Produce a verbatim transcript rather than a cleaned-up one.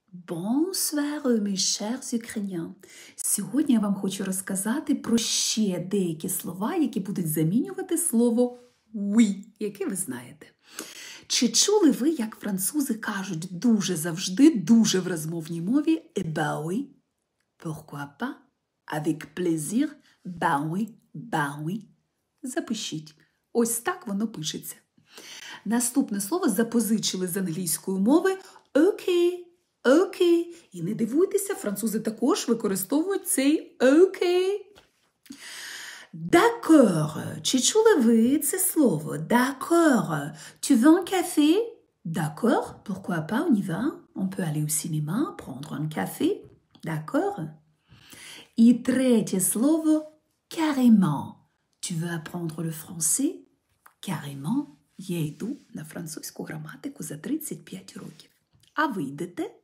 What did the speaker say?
Bonsoir, mes chers Ukrainiens! Сьогодні я вам хочу розказати про ще деякі слова, які будуть замінювати слово «oui», яке ви знаєте. Чи чули ви, як французи кажуть дуже завжди, дуже в розмовній мові «eh ben oui», «pourquoi pas», «avec plaisir», «ben oui», «ben oui»? Запишіть. Ось так воно пишеться. Наступне слово запозичили з англійської мови «окей». Окей. І не дивуйтеся, французи також використовують цей окей. D'accord. Чи чули ви це слово? D'accord. Tu veux un café? D'accord. Pourquoi pas, on y va. On peut aller au cinéma, prendre un café. D'accord. І третє слово carrément. Tu veux apprendre le français? Carrément. Я йду на французьку граматику за тридцять п'ять років. А ви йдете?